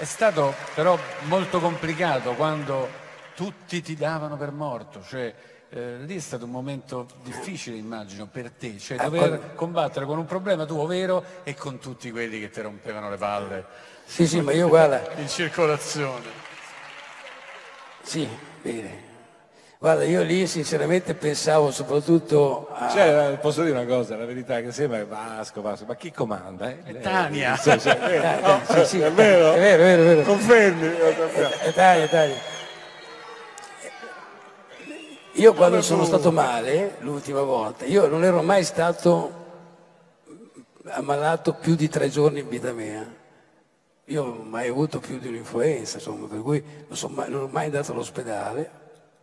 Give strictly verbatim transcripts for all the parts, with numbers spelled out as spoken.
È stato però molto complicato quando tutti ti davano per morto, cioè eh, lì è stato un momento difficile, immagino, per te, cioè dover combattere con un problema tuo vero e con tutti quelli che ti rompevano le palle. Sì, sì, ma io guarda... in circolazione. Sì, bene. Guarda, io lì sinceramente pensavo soprattutto a... Cioè, posso dire una cosa, la verità che sembra Vasco, Vasco, ma chi comanda? Eh? È Tania. Sì, sì, è vero, No, sì, sì, è vero? È vero, è vero, è vero. Confermi? È Tania, è Tania. Io quando sono stato male, l'ultima volta, io non ero mai stato ammalato più di tre giorni in vita mia. Io non ho mai avuto più di un'influenza, insomma, per cui non, sono mai, non ho mai andato all'ospedale.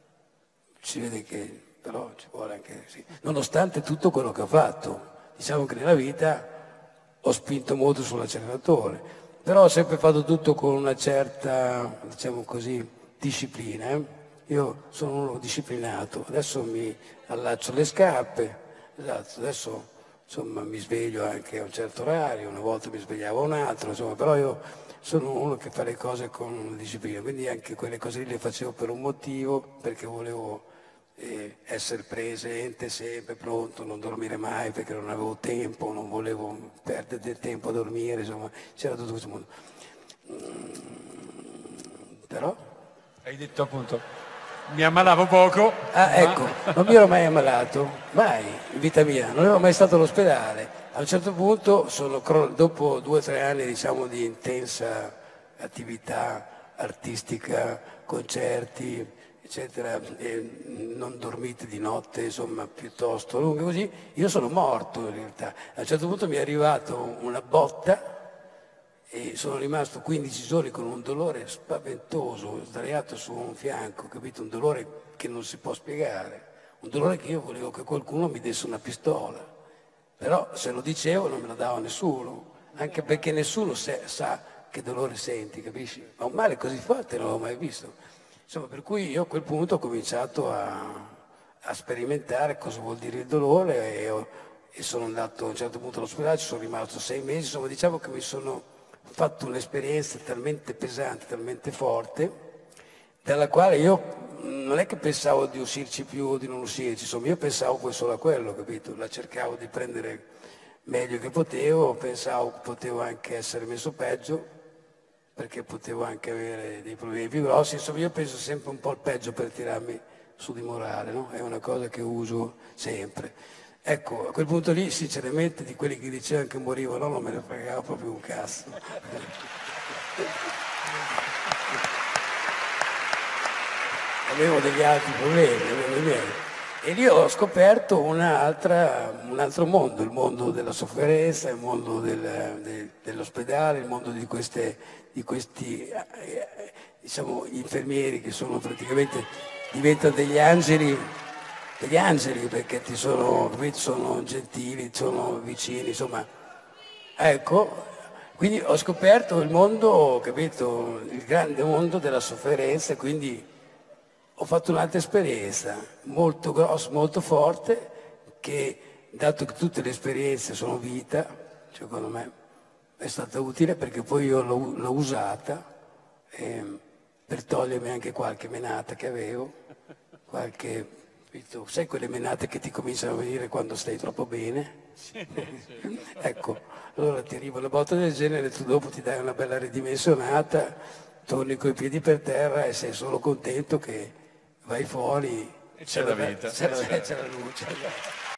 Si vede che però ci vuole anche, sì. Nonostante tutto quello che ho fatto, diciamo che nella vita ho spinto molto sull'acceleratore, però ho sempre fatto tutto con una certa, diciamo così, disciplina. Eh? Io sono uno disciplinato, adesso mi allaccio le scarpe, esatto, adesso insomma mi sveglio anche a un certo orario, una volta mi svegliavo a un altro, insomma, però io sono uno che fa le cose con una disciplina, quindi anche quelle cose lì le facevo per un motivo, perché volevo eh, essere presente, sempre pronto, non dormire mai perché non avevo tempo, non volevo perdere del tempo a dormire, insomma, c'era tutto questo mondo. Mm, però... Hai detto appunto, mi ammalavo poco. Ah, ecco, non mi ero mai ammalato, mai in vita mia, non ero mai stato all'ospedale. A un certo punto, sono, dopo due o tre anni diciamo, di intensa attività artistica, concerti, eccetera, e non dormite di notte, insomma, piuttosto lunghe così, io sono morto in realtà. A un certo punto mi è arrivata una botta e sono rimasto quindici giorni con un dolore spaventoso, sdraiato su un fianco, capito? Un dolore che non si può spiegare, un dolore che io volevo che qualcuno mi desse una pistola, però se lo dicevo non me la dava nessuno, anche perché nessuno se, sa che dolore senti, capisci? Ma un male così forte non l'ho mai visto. Insomma, per cui io a quel punto ho cominciato a, a sperimentare cosa vuol dire il dolore e, ho, e sono andato a un certo punto all'ospedale, ci sono rimasto sei mesi, insomma diciamo che mi sono fatto un'esperienza talmente pesante, talmente forte, dalla quale io non è che pensavo di uscirci più o di non uscirci, insomma io pensavo poi solo a quello, capito? La cercavo di prendere meglio che potevo, pensavo che potevo anche essere messo peggio, perché potevo anche avere dei problemi più grossi, insomma io penso sempre un po' al peggio per tirarmi su di morale, no? È una cosa che uso sempre. Ecco, a quel punto lì, sinceramente, di quelli che dicevano che morivano non me ne fregava proprio un cazzo. Avevo degli altri problemi, avevo i miei. E lì ho scoperto un'altra, un altro mondo, il mondo della sofferenza, il mondo del, de, dell'ospedale, il mondo di, queste, di questi eh, diciamo, infermieri che sono praticamente, diventano degli angeli, degli angeli perché ti sono, sono gentili, sono vicini, insomma. Ecco, quindi ho scoperto il mondo, capito, il grande mondo della sofferenza, quindi ho fatto un'altra esperienza molto grossa, molto forte, che dato che tutte le esperienze sono vita, secondo me è stata utile perché poi io l'ho, l'ho usata eh, per togliermi anche qualche menata che avevo, qualche, sai quelle menate che ti cominciano a venire quando stai troppo bene? Ecco, allora ti arriva una botta del genere, tu dopo ti dai una bella ridimensionata, torni coi piedi per terra e sei solo contento che vai fuori e c'è la vita, c'è la, c'è la luce.